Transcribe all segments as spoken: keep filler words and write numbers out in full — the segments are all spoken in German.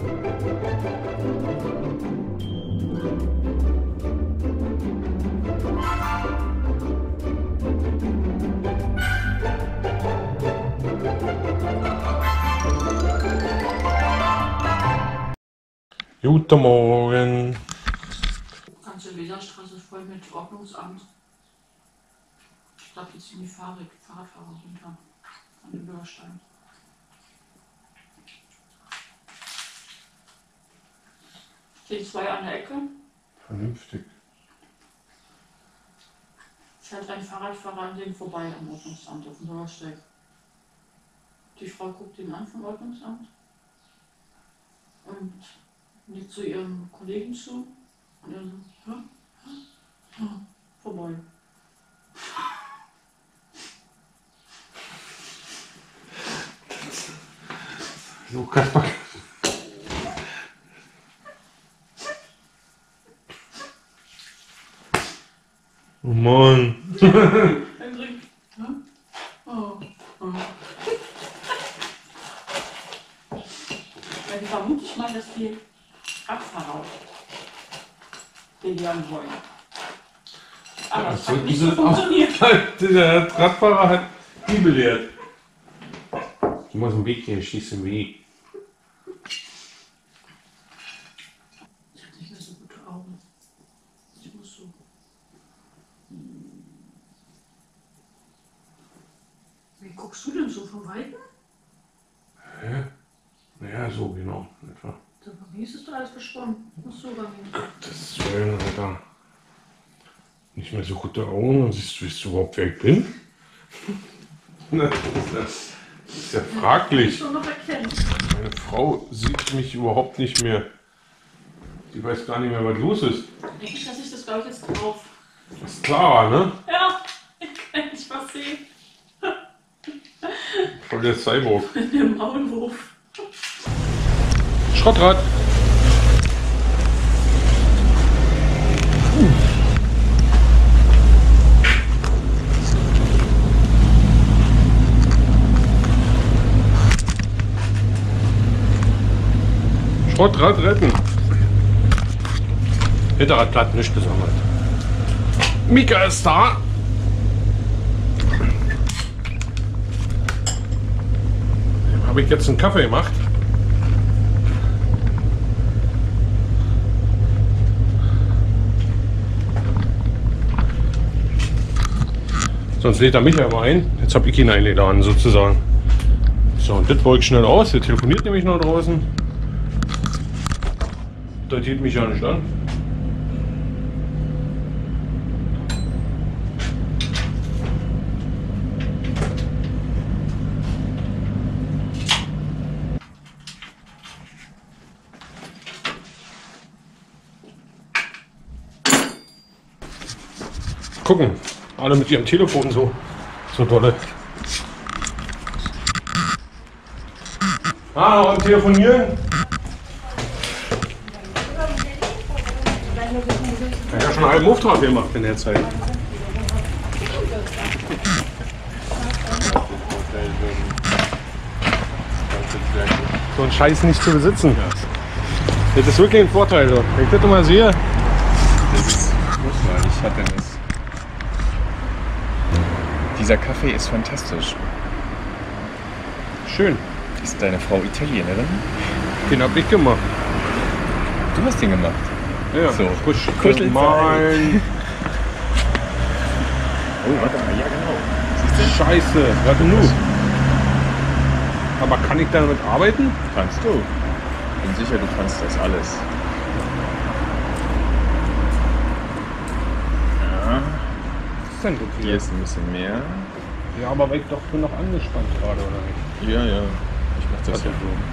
Guten Morgen. Ganze Weserstraße ist voll mit Ordnungsamt. Ich glaube, jetzt sind die Fahrrad Fahrradfahrer runter an den Bürgersteig. Stehen zwei an der Ecke. Vernünftig. Fährt ein Fahrradfahrer an denen vorbei am Ordnungsamt auf dem Bürgersteig. Die Frau guckt ihn an vom Ordnungsamt und nickt zu ihrem Kollegen zu und er so, ja, ja, ja, vorbei. So, Kasper. Oh Mann. Hendrik, ja? Oh, oh. Ja, die vermute ich mal, dass die Radfahrer belehren wollen. Aber Ja, es so hat nicht so diese- funktioniert. Der Radfahrer hat die belehrt. Ich muss im Weg gehen, ich schieße im Weg. Ich habe nicht mehr so gute Augen. Ich muss so. Wie guckst du denn so von Weitem? Hä? Naja, so genau. Etwa. Da bei mir ist es doch alles verschwommen. Ach so, bei mir. Das ist schön, Alter. Nicht mehr so gute Augen. Siehst du, weißt du überhaupt, wer ich bin? Na, das ist ja, das ist ja fraglich. Ich kann noch erkennen. Meine Frau sieht mich überhaupt nicht mehr. Die weiß gar nicht mehr, was los ist. Eigentlich lasse ich das, glaube ich, jetzt drauf. Das ist klar, ne? Ja, ich kann nicht was sehen. Voll der Cyborg. In dem Maulwurf. Schrottrad. Schrottrad retten. Hinterrad platt, nichts Besonderes. Mika ist da. Habe ich jetzt einen Kaffee gemacht. Sonst lädt er mich ja mal ein. Jetzt habe ich ihn eingeladen, sozusagen. So, und das baue ich schnell aus. Der telefoniert nämlich noch draußen. Das geht mich ja nicht an. Gucken, alle mit ihrem Telefon so, so dolle. Ah, noch am Telefonieren? Ich habe ja schon einen halben Auftrag gemacht in der Zeit. So einen Scheiß nicht zu besitzen. Das ist wirklich ein Vorteil. So. Wenn ich das immer sehe. Das ist, muss mal, ich hatte das. Dieser Kaffee ist fantastisch. Schön. Ist deine Frau Italienerin? Den hab ich gemacht. Du hast den gemacht. Ja, So, frisch Kuschelzeit. gemahlen. Oh, warte mal, ja genau. Scheiße, warte nur. Aber kann ich damit arbeiten? Kannst du. Bin sicher, du kannst das alles. Ja, Was ist denn das hier hier? ist ein bisschen mehr. Ja, aber weil ich doch bin noch angespannt gerade, oder nicht? Ja, ja. Ich mach das Also ja so.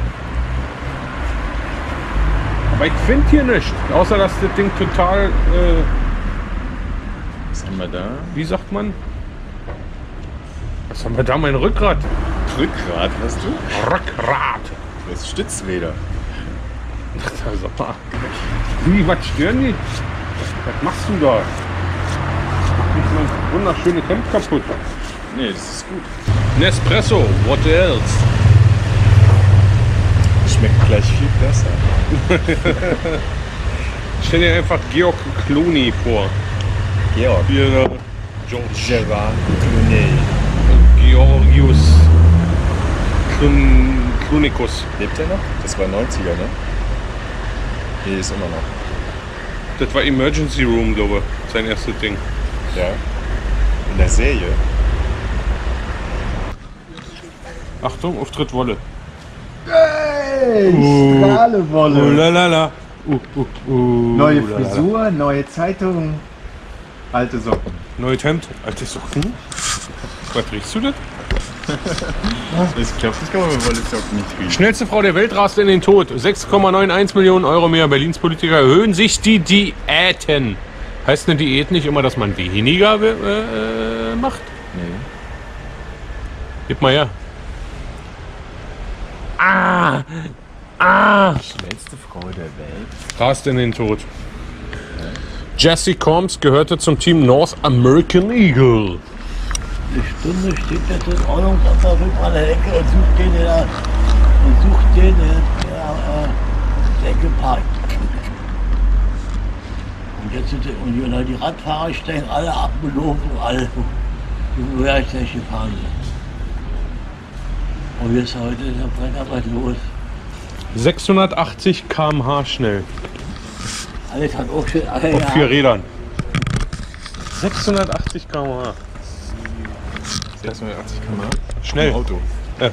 Aber ich finde hier nichts. Außer dass das Ding total, äh, Was haben wir da? wie sagt man? Was haben wir da? Mein Rückgrat. Rückgrat hast du? Rückgrat. Du hast Stützräder. Ach, sag mal. Wie, was stören die? Was machst du da? Mach nicht mein wunderschönes Hemd kaputt. Nee, das ist gut. Nespresso, what else? schmeckt gleich viel besser. Stell dir einfach Georg Clooney vor. Georg. Hier, da. George. Gerard Clooney. Georgius Clun Clunicus. Lebt er noch? Das war neunziger, ne? Nee, ist immer noch. Das war Emergency Room, glaube ich. Sein erstes Ding. Ja. In der Serie. Achtung, Auftritt Wolle. Hey, Uh. Strahlewolle. Oh, lalala. Uh, uh, uh, Neue lalala. Frisur, neue Zeitung, alte Socken. Neues Hemd, alte Socken. Was riechst du das? Ich glaube, das kann man mit Wolle-Socken nicht riechen. Schnellste Frau der Welt rast in den Tod. sechs Komma neunundneunzig Millionen Euro mehr. Berlins Politiker erhöhen sich die Diäten. Heißt eine Diät nicht immer, dass man weniger äh, macht? Nee. Gib mal her. Ah! Ah! Schnellste Frau der Welt. Rast in den Tod. Jessie Combs gehörte zum Team North American Eagle. Eine Stunde steht jetzt in Ordnungsamt an der Ecke und sucht den, der, und sucht den, der, der, der geparkt. Und jetzt sind die, und die, die Radfahrer steigen alle ab und laufen alle, wo wir jetzt nicht gefahren sind. Und jetzt heute ist der Brennarbeit los. sechshundertachtzig Kilometer pro Stunde schnell. Alles hat auch schon alle Auf vier Jahre. Rädern. sechshundertachtzig Kilometer pro Stunde. sechshundertachtzig Kilometer pro Stunde. Schnell. Auto. Ja.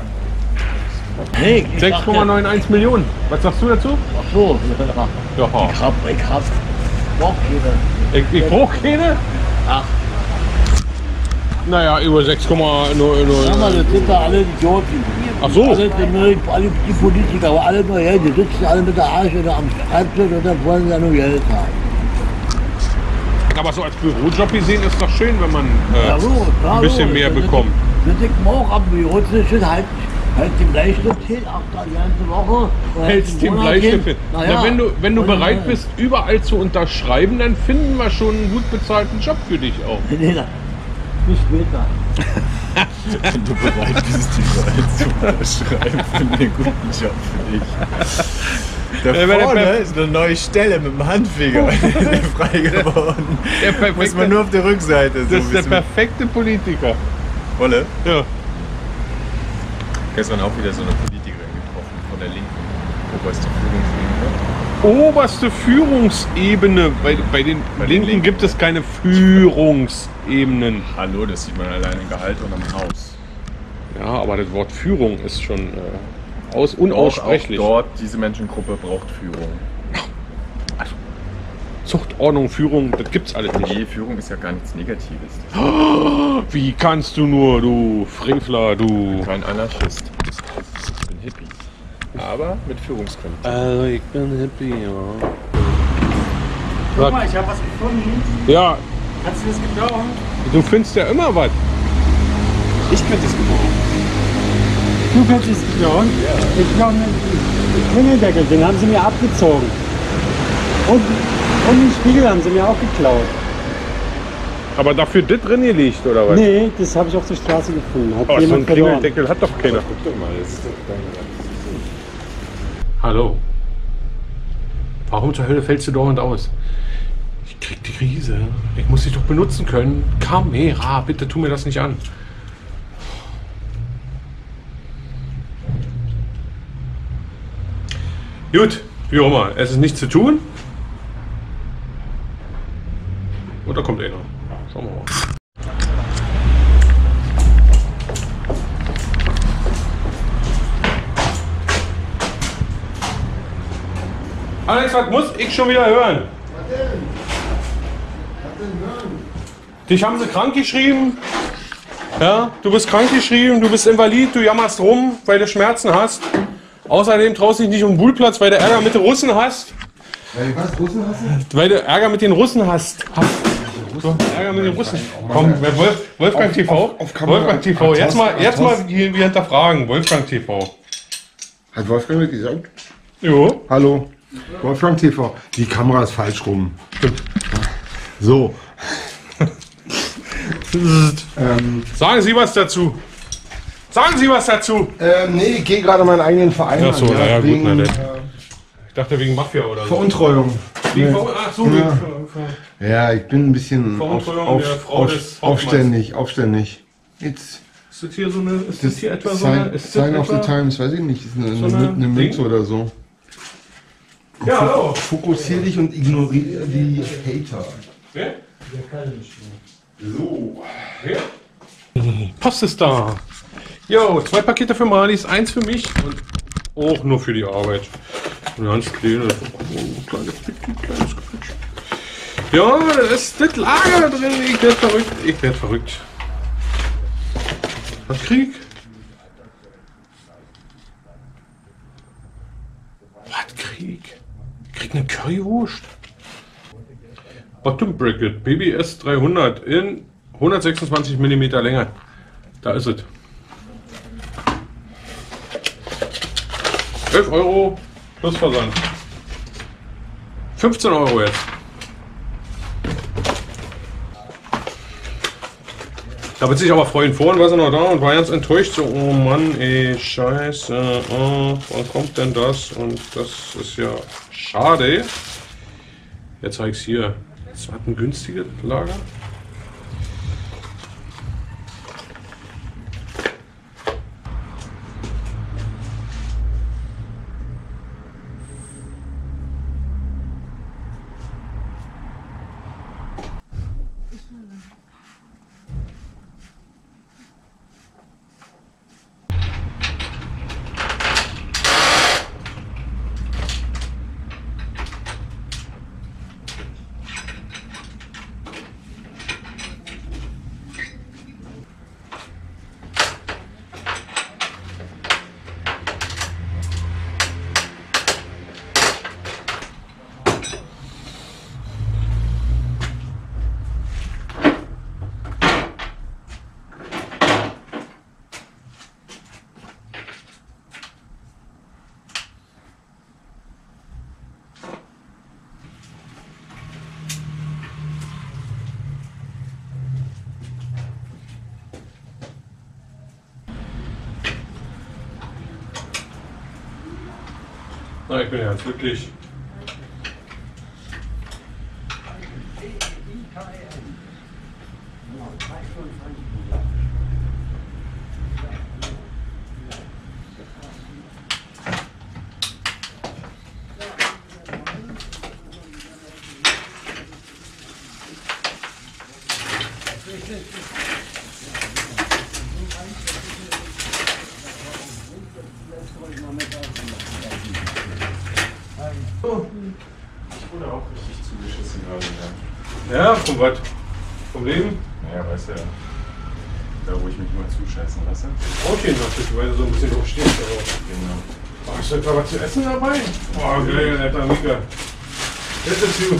Nee, ich sechs Komma neunundneunzig Millionen. Was sagst du dazu? Ach so, Ja. ich hab, ich hab, brauch keine. Ich, ich brauche keine. Ach. Naja, über sechs Komma null null. Sag mal, das sind da alle Idioten. Ach so. Alle, die, alle die Politiker, aber alle nur Geld. Die sitzen alle mit der Arsch oder am Schreibtisch und dann wollen sie ja nur Geld haben. Aber so als Bürojob gesehen ist doch schön, wenn man äh, Ja, so, klar, ein bisschen so. mehr Das bekommt. Das ich auch am Büro zwischen halt, halt den Bleistift hin, acht Tage die ganze Woche. oder Hältst halt den Monat Bleistift hin. hin. Na, ja. wenn du, wenn du Und, bereit äh, bist, überall zu unterschreiben, dann finden wir schon einen gut bezahlten Job für dich auch. Nee, na, bis später. Wenn du bereit bist, die Wahl zu unterschreiben, finde ich einen guten Job für dich. Da Ja, wenn der vorne Perf- ist eine neue Stelle mit dem Handfeger frei geworden. Der Muss man perfekte, nur auf der Rückseite. das So ist der wie perfekte Politiker. Wolle. Ja. Gestern auch wieder so eine Politikerin getroffen von der Linken. Oberste Führungsebene. Oberste Führungsebene. Bei, bei den Bei den Linken Linken. gibt es keine Führungsebenen. Hallo, das sieht man allein im Gehalt und am Haus. Ja, aber das Wort Führung ist schon äh, aus, unaussprechlich. Auch dort, diese Menschengruppe braucht Führung. Zucht, Ordnung, Führung, das gibt's alles nicht. Nee, Führung ist ja gar nichts Negatives. Wie kannst du nur, du Frevler, du... Kein Anarchist. Ich bin Hippie. Aber mit Führungsqualität. Also, ich bin happy, ja. Guck mal, ich habe was gefunden. Ja, Kannst du das gebrauchen? du findest ja immer was. Ich könnte es gebrauchen. Du könntest es gebrauchen? Ja. Ich brauche einen Klingeldeckel, den haben sie mir abgezogen. Und, und den Spiegel haben sie mir auch geklaut. Aber dafür das drin gelegt, oder was? Nee, das habe ich auf der Straße gefunden. Hat Oh, so ein jemand verloren. Klingeldeckel hat doch keiner. Guck doch mal, das ist doch dein Hallo. Warum zur Hölle fällst du dauernd aus? Ich krieg die Krise. Ich muss dich doch benutzen können. Kamera, bitte tu mir das nicht an. Gut, wie auch immer. Es ist nichts zu tun. Und da kommt einer. Schauen wir mal. Alex, was muss ich schon wieder hören? Was denn? Was denn hören? Dich haben sie krank geschrieben. Ja, du bist krank geschrieben, du bist invalid, du jammerst rum, weil du Schmerzen hast. Außerdem traust dich nicht um den Bullplatz, weil du Ärger mit den Russen hast. Weil was, Russen hast du? Weil du Ärger mit den Russen hast. hast. So, Ärger mit den Russen. Komm, Wolf, Wolfgang T V. auf- auf Kamera. Wolfgang T V. Hat Jetzt mal, Thorsten- jetzt hat mal Thorsten- hier, wir hinterfragen. Wolfgang T V. Hat Wolfgang das gesagt? Jo. Hallo, Wolfgang T V. Die Kamera ist falsch rum. So. ähm, Sagen Sie was dazu. Sagen Sie was dazu. Ähm, nee, ich gehe gerade meinen eigenen Verein Ach so, an, na ja, gut, na, wegen das- äh, Ich dachte wegen Mafia oder so. Veruntreuung. Wegen Nee. Ver- Ach so, Ja. wegen Ver- Ja, ich bin ein bisschen auf, Veruntreuung auf, der Frau auf, des Hauptmanns. aufständig, aufständig. Jetzt Ist das hier so eine, ist das das hier etwa so eine, Sign, ist das Sign of the etwa? Times, weiß ich nicht, ist eine, so eine, eine eine Münze Ding? oder so. Ja, hallo. Fokussier dich und ignoriere die Hater. Wer? So. Wer? Post ist da. Jo, zwei Pakete für Marlies, eins für mich und auch nur für die Arbeit. Und ganz kleine, oh, kleines Päckchen, kleines Quatsch. Ja, da ist das Lager drin. Ich werd verrückt, ich werd verrückt. Was Krieg? Was Krieg? Ich krieg eine Currywurst. Bottom Bracket, B B S dreihundert in hundertsechsundzwanzig Millimeter Länge. Da ist es. elf Euro plus Versand. fünfzehn Euro jetzt. Da wird sich aber freuen. Vorhin war sie noch da und war ganz enttäuscht. So, oh Mann, ey, scheiße. Oh, wann kommt denn das? Und das ist ja schade. Jetzt zeige ich es hier. Das hat ein günstiges Lager. Na, ich bin ja jetzt wirklich. Ich wurde auch richtig zugeschissen gerade. Ja, vom was? Vom Leben? Naja, weißt du ja. Da, wo ich mich immer zuscheißen lasse. Brötchen noch, weil du so ein bisschen hochstehst. Genau. Oh, ist da was zu essen dabei? Oh, geil, alter Mika. Das ist gut.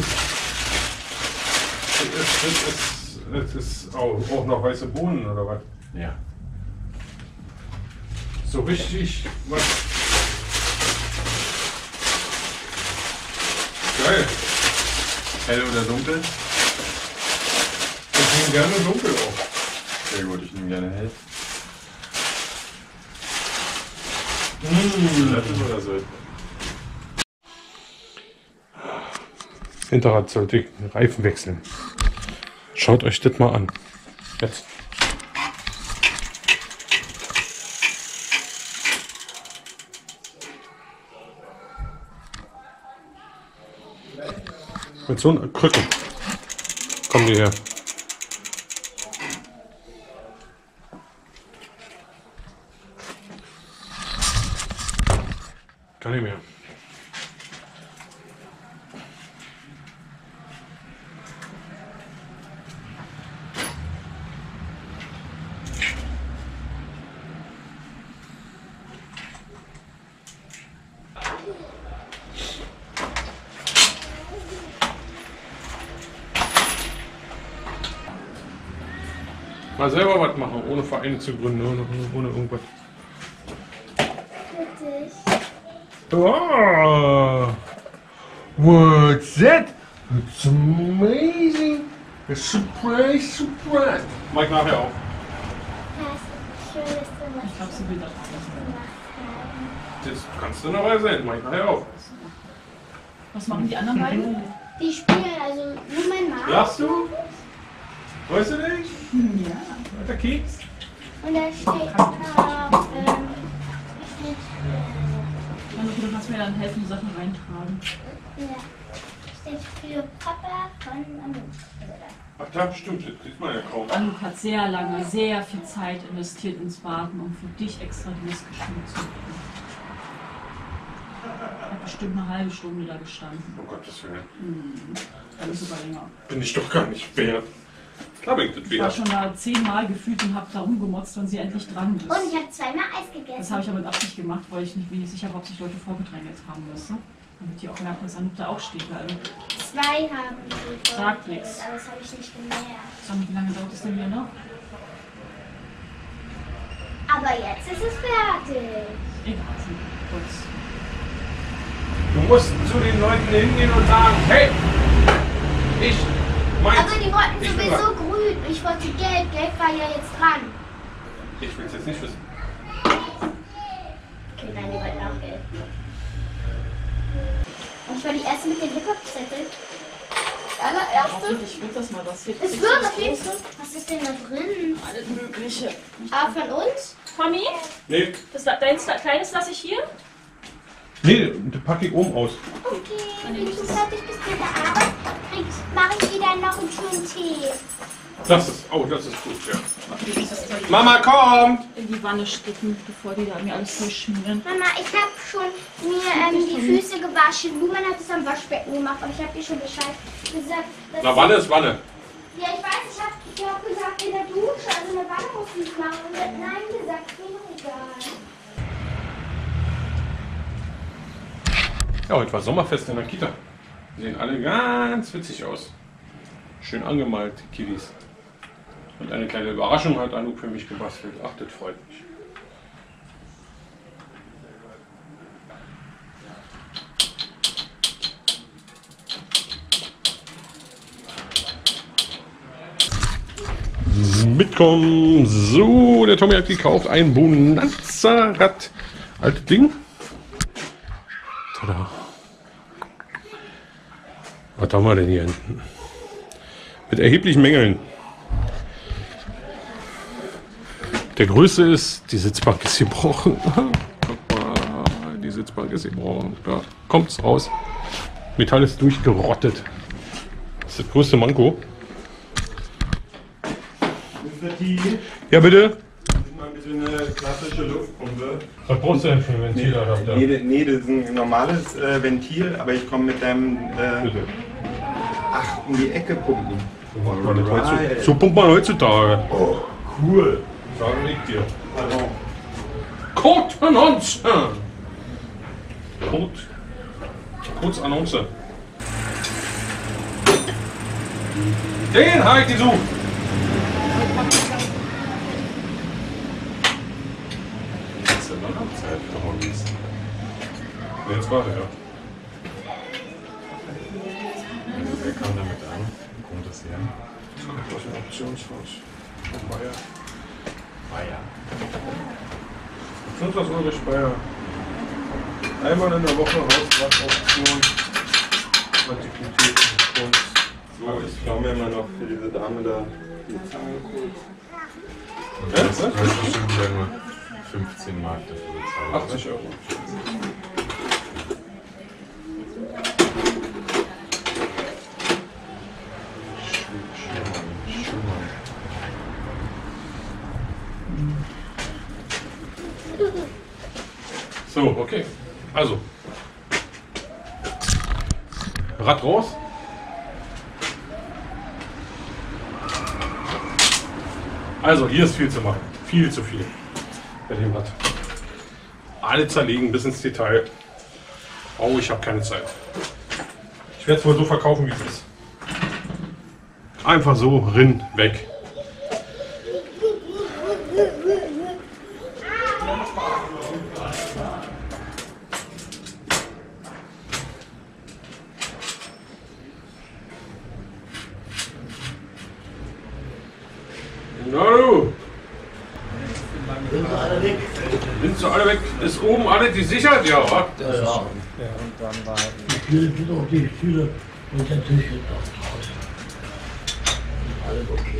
Das ist, das ist, das ist auch, auch noch weiße Bohnen oder was? Ja. So richtig was. Geil. Hell oder dunkel? Ich nehme gerne dunkel auch. Sehr gut, ich nehme gerne hell. Mmh. Latte oder so? Hinterrad sollte ich den Reifen wechseln. Schaut euch das mal an. Jetzt. Mit so einer Krücke kommen die her. Kann nicht mehr. Mal selber was machen, ohne Vereine zu gründen, ohne, ohne irgendwas. Oh, what's that? It's amazing. A surprise, surprise. Mach ich nachher auf. Schön, dass du was glaube, sie will das Das kannst du noch mal sehen, mach ich nachher auch. Was machen die anderen beiden? Die spielen also nur mein Mann. Lachst du? Weißt du nicht? Ja. Der Keks? Und da steht auch, ähm, steht, Also, du kannst mir dann helfen, die Sachen reintragen. ja, steht für Papa von Anu. Ach da, stimmt, das kriegt man ja kaum. Anouk hat sehr lange, sehr viel Zeit investiert ins Baden, um für dich extra dieses Geschenk zu machen. Hat bestimmt eine halbe Stunde da gestanden. Oh Gottes Willen. Mhm. Dann ist sogar länger. Bin ich doch gar nicht wert. Klar bin ich das Ich war wert. schon da zehnmal gefühlt und habe da rumgemotzt, wenn sie endlich dran ist. Und ich habe zweimal Eis Das gegessen. habe ich aber mit Absicht gemacht, weil ich nicht wenig sicher war, ob sich Leute vorgedrängelt haben müssen. Damit die auch merken, dass Anouk da auch steht. Weil Zwei haben sie Sagt nichts. aber das habe ich nicht gemerkt. Wie lange dauert es denn hier noch? Aber jetzt ist es fertig. Egal, sind kurz. Du musst zu den Leuten hingehen und sagen, hey, ich, meins. Aber die wollten ich bin sowieso dran. grün. Ich wollte gelb. Gelb war ja jetzt dran. Ich will es jetzt nicht wissen. Okay, nein, die wollten auch gelb. Und ich war die erste mit den Hip-Hop-Zettel. Allererste. Ich will das mal, das hier. Es wird auf jeden Fall. Was ist denn da drin? Alles Mögliche. Ah, von uns? Mami, Nee, das, dein kleines lasse ich hier. nee, das packe ich oben aus. Okay, wenn du fertig bist mit der Arbeit, mache ich dir dann noch einen schönen Tee. Das ist, oh, das ist gut, ja. Mama kommt! In die Wanne stecken, bevor die da mir alles durchschmieren. Mama, ich habe schon mir ähm, die Füße gewaschen. Luman hat es am Waschbecken gemacht, aber ich habe dir schon Bescheid gesagt. Dass Na, Wanne ist Wanne. Ja, ich weiß, ich habe ich hab gesagt, in der Dusche, also eine Wanne muss ich machen. Und er hat nein gesagt, ist mir doch egal. Ja, heute war Sommerfest in der Kita. Sehen alle ganz witzig aus. Schön angemalt, die Kiddies. Und eine kleine Überraschung hat Anouk für mich gebastelt. Ach, das freut mich. Mitkommen. So, der Tommy hat gekauft ein Bonanza-Rad. Altes Ding. Tada. Was haben wir denn hier hinten? Mit erheblichen Mängeln. Der größte ist, die Sitzbank ist gebrochen. Guck mal, die Sitzbank ist gebrochen. Da kommt es raus. Metall ist durchgerottet. Das ist das größte Manko. Ja, bitte. Mal bitte eine klassische Luftpumpe. Was brauchst du denn für ein Ventiladapter? Nee, nee, das ist ein normales äh, Ventil, aber ich komme mit deinem äh, Bitte. ach, um die Ecke pumpen. So macht man das Alright. heutzutage. So pumpt man heutzutage. Oh, cool. Sage ich dir. Pardon. Code Annonce. Code. Kurz Annonce. Den habe ich gesucht. Ist ja noch Zeit für uns. Jetzt warte, ja. Wer kam damit an? Wo kommt das her? Das kommt aus dem Auktionshaus. Von Bayer. Bayer. Sind das eure Speyer? Einmal in der Woche Hausratsauktion. Antiquitäten, Kunst. So, ich klaue mir mal noch für diese Dame da die Zange kurz. Ja, Das was? kostet bestimmt wieder nur fünfzehn Mark dafür bezahlt. achtzig Euro. So, okay. Also. Rad raus. Also, hier ist viel zu machen. Viel zu viel. Bei dem Rad. Alle zerlegen bis ins Detail. Oh, ich habe keine Zeit. Ich werde es wohl so verkaufen, wie es ist. Einfach so, rin, weg. Na du! Sind wir alle weg? sind sie alle weg. Ist oben alle gesichert? Ja, wa? Ja, ja. Die Stühle sind auch die Stühle und der Tisch ist auch draußen. Alles okay.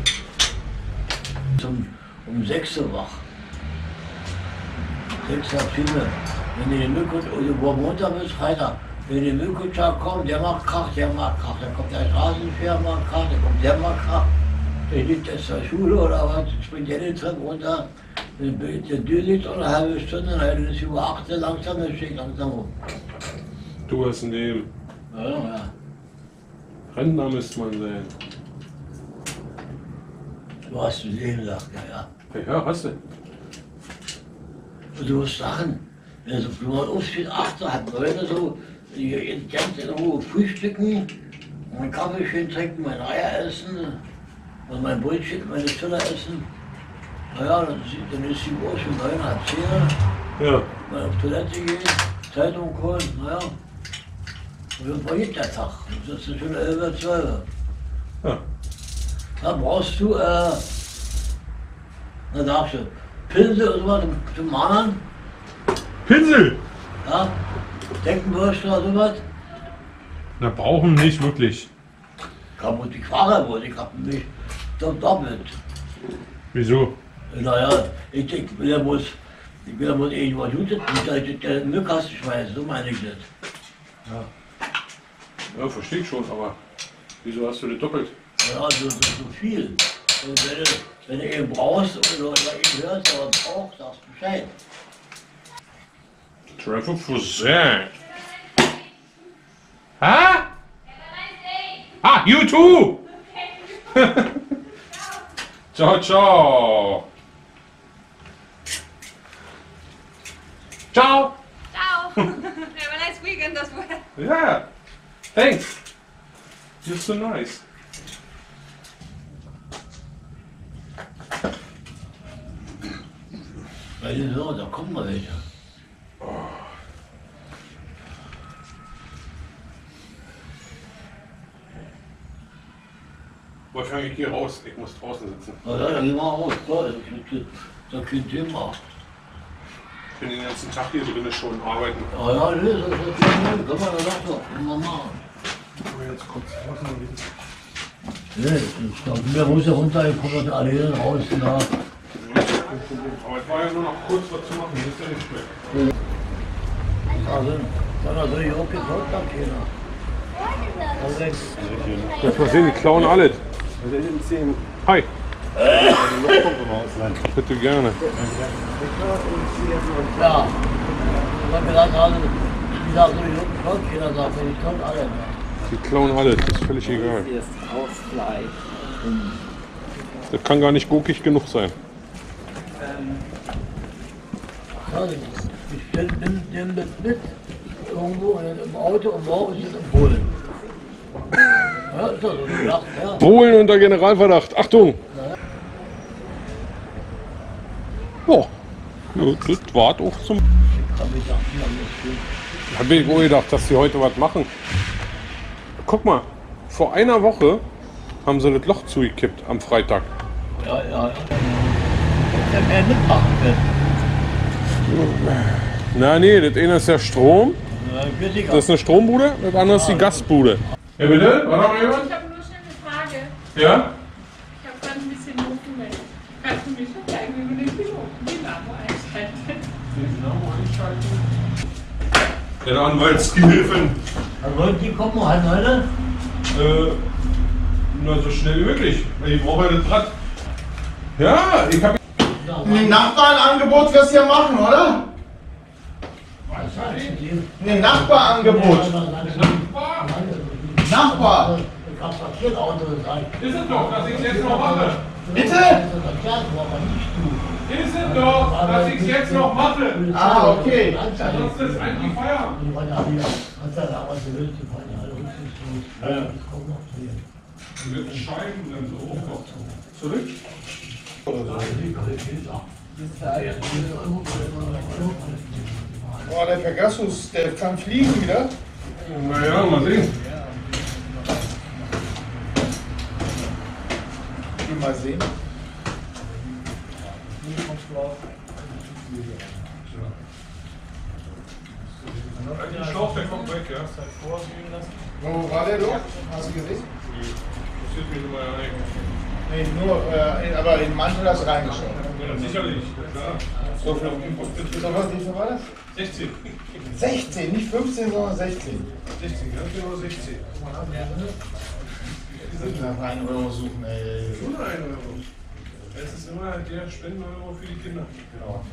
Zum, um sechs Uhr wach. sechs Uhr Filme. Wenn die Müllkutscher, also Montag bis Freitag, wenn die Müllkutscher kommt, der macht Krach, der macht Krach. Dann kommt der Straßenfährer, macht Krach, dann kommt der macht Krach. Der liegt jetzt zur Schule oder was, springt der den Treppen runter. Der Tür liegt noch eine halbe Stunde, dann ist über acht Uhr langsam, dann steht langsam um. Du hast ein Leben. Ja, ja. Rentner müsste man sein. Du hast ein Leben lang, ja, ja. Ja, hast du. Und du musst Sachen, wenn du so früh aufsteht, acht Uhr, halb neun so, die ganz in Ruhe frühstücken, meinen Kaffee schön trinken, mein Eier essen und mein Brötchen, meine Teller essen. Naja, dann, dann ist die Uhr schon neun, halb zehn. Ja. Mal auf Toilette gehen, Zeitung holen, naja. Und dann vergeht der Tag. Das ist schon elf, zwölf. Ja. Da brauchst du, äh, na darfst du, Pinsel oder sowas zum Malen, Pinsel! ja, Deckenbürste oder sowas. Na, brauchen nicht wirklich. Kaputt die Quare wurde, ich hab mich doch doppelt. Wieso? Naja, ich denke, ich will ja bloß, ich will ja bloß irgendwas Gutes, nicht, dass ich den Müllkasten schmeiße, so meine ich das. Ja, verstehe ich schon, aber wieso hast du das doppelt? Ja, so, so, so viel. Und wenn du, wenn du eben brauchst oder, oder eben hörst, aber brauchst, sagst du Bescheid. Trevor Fousin. Ha? Ah, you too! Ciao, ciao! Ciao! Ciao! Have a nice weekend as well. Yeah, thanks. You're so nice. Weil die so, da kommen wir welche. Wolfgang, ich gehe raus. Ich muss draußen sitzen. Na ja, dann gehen wir raus, klar, das ist das ist kein Thema. Ich bin den ganzen Tag hier drin schon arbeiten. Ja, ja, das ist das ist kein Thema, kann man ja doch noch mal machen. Jetzt kommt's draußen mal wieder. Nee, ich glaube, mir muss ja runter, ich komme da alleine raus. Da. Aber es war ja nur noch kurz was zu machen, das ist ja nicht schlecht. Also, dann hat er auch gesagt, hat keiner. Lass mal sehen, die klauen alles. Hi. Bitte gerne. Ja, ich habe gesagt, also, wie gesagt, so die klaut keiner, sagt er, die klauen alle. Die klauen alles, das ist völlig egal. Das kann gar nicht gurkig genug sein. Ja, ich nehme den mit, mit irgendwo im Auto und morgen ist es in Polen. Ja, ist das so gedacht, ja. Polen unter Generalverdacht. Achtung! Ja, ja, das war auch zum. Da habe ich auch gedacht, dass sie heute was machen. Guck mal, vor einer Woche haben sie das Loch zugekippt am Freitag. Ja, ja, ja. Der mehr mitmachen will. Na nee, das eine ist der Strom, Ja, ich bin sicher. das ist eine Strombude, das andere ist die Gasbude. Ja bitte? War noch jemand? Ich habe nur schnell eine Frage. Ja? Ich habe gerade ein bisschen Dokument. Kannst du mich noch zeigen, wie man den Dynamo einschaltet? Dynamo einschalten. Der Anwaltsgehilfen. Also die kommen um halb neun? Äh, na so schnell wie möglich. Ich brauche ja das Rad. Ja, ich habe. Ein Nachbarangebot wirst du ja machen, oder? Ein Nachbarangebot. Nachbar. Ich hab Paketauto gesagt. Ist es doch, dass ich es jetzt noch mache. Bitte? Ist es doch, dass ich es jetzt noch mache. Ah, okay. Sonst ist eigentlich Feierabend. Mit Scheiben dann so hoch. Zurück. Boah, der Pegasus, der kann fliegen wieder. Naja, mal sehen. Mal sehen. erst halt vorsehen lassen. Wo war der doch? Hast du gesehen? Das ist mir immer eigentlich. Nee, nur, äh, aber in manche hast du reingeschaut. Ja, sicherlich, klar. So viel So was, wie viel war das? sechzehn. sechzehn, nicht fünfzehn, sondern sechzehn. sechzehn, ganz genau sechzehn. Ich muss nach einem Euro suchen, ey. Nur ein Euro. Es ist immer der Spenden-Euro für die Kinder. Genau.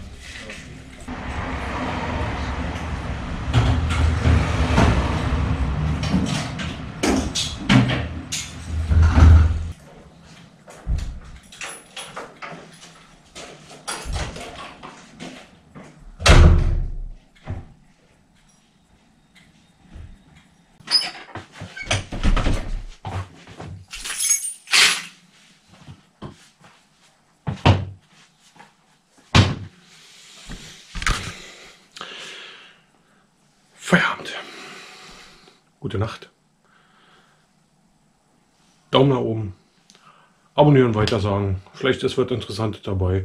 Feierabend. Gute Nacht. Daumen nach oben. Abonnieren, weitersagen. Vielleicht ist was Interessantes dabei.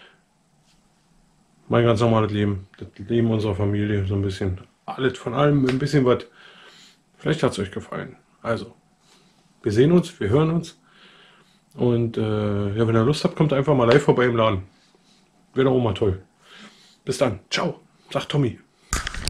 Mein ganz normales Leben. Das Leben unserer Familie. So ein bisschen. Alles von allem. Ein bisschen was. Vielleicht hat es euch gefallen. Also. Wir sehen uns. Wir hören uns. Und äh, ja, wenn ihr Lust habt, kommt einfach mal live vorbei im Laden. Wäre doch auch mal toll. Bis dann. Ciao. Sagt Tommy.